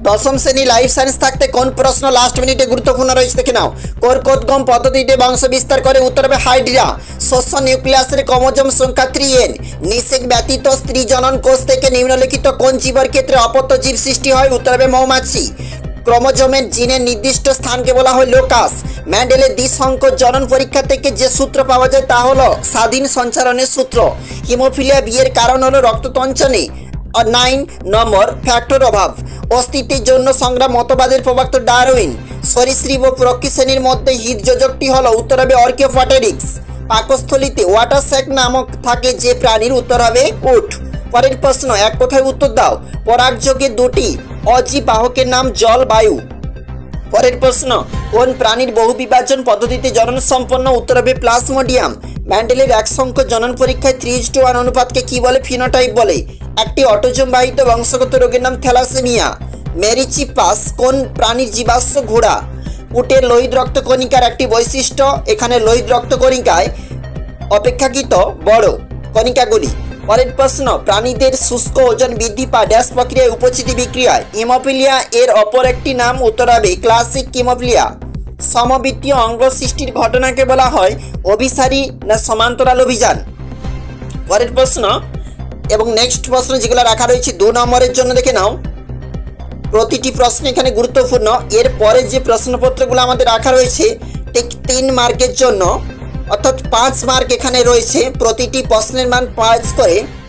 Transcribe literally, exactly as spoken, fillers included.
দশম শ্রেণী life science থাকতে কোন প্রশ্ন লাস্ট মিনিটে গুরুত্বপূর্ণ রয়েছে দেখে নাও। কোরকোদ্গম পদ্ধতিতে বংশ বিস্তার করে উত্তর হবে হাইড্রা। শস্য নিউক্লিয়াসের ক্রোমোজোম সংখ্যা থ্রি এন। নিষেক ব্যতীত স্ত্রী জনন কোষ থেকে নিম্নলিখিত কোন জীবের ক্ষেত্রে অপত্য জীব সৃষ্টি হয় উত্তর হবে মৌমাছি। ক্রোমোজোমের জিনের নির্দিষ্ট স্থানকে বলা হয় লোকাস। ম্যান্ডেলের দ্বিসংখ্যক জনন পরীক্ষা থেকে যে সূত্র পাওয়া যায় তা হলো স্বাধীন সঞ্চালনের সূত্র। হিমোফিলিয়া বিয়ের কারণ হলো রক্ততঞ্চনে। নাইন নম্বর ফ্যাক্টর অভাব। অস্তিত্বের জন্য সংগ্রাম মতবাদের প্রবক্তা ডারউইন। সরীসৃপ ও পক্ষী শ্রেণীর মধ্যে হৃদযোজকটি হলো উত্তর হবে অর্কিওপ্টেরিক্স। পাকস্থলীতে ওয়াটার স্যাক নামক থাকে যে প্রাণীর উত্তর হবে উট। পরের প্রশ্ন, এক কথায় উত্তর দাও। পরাগযোগের দুটি অজীব বাহকের নাম জল বায়ু। পরের প্রশ্ন, কোন প্রাণীর বহুবিভাজন পদ্ধতিতে জনন সম্পন্ন উত্তর হবে প্লাজমোডিয়াম। ম্যান্ডেলের এক সংখ্যক জনন পরীক্ষায় থ্রি ইজ টু ওয়ান অনুপাতকে কি বলে? ফিনোটাইপ বলে। একটি অটোজোম বাহিত বংশগত রোগের নাম থ্যালাসেমিয়া। মেরিচিপাস কোন প্রাণীর জীবাশ্ম? ঘোড়া। উটের লোহিত রক্তকণিকার একটি বৈশিষ্ট্য, এখানে লোহিত রক্তকণিকায় অপেক্ষাকৃত বড় কণিকাগুলি। পরের প্রশ্ন, প্রাণীদের শুষ্ক ওজন বৃদ্ধি পায় ড্যাশ প্রক্রিয়ায়? উপচিতি বিক্রিয়ায়। হিমোফিলিয়া এর অপর একটি নাম উত্তর হবে ক্লাসিক হিমোফিলিয়া। সমবৃত্তীয় অঙ্গ সৃষ্টির ঘটনাকে বলা হয় অভিসারী না সমান্তরাল অভিযান। পরের প্রশ্ন এবং নেক্সট প্রশ্ন যেগুলো রাখা রয়েছে দু নম্বরের জন্য দেখে নাও। প্রতিটি প্রশ্ন এখানে গুরুত্বপূর্ণ। এর পরে যে প্রশ্নপত্রগুলো আমাদের রাখা রয়েছে ঠিক তিন মার্কের জন্য, অর্থাৎ পাঁচ মার্ক এখানে রয়েছে। প্রতিটি প্রশ্নের মান পাঁচ করে।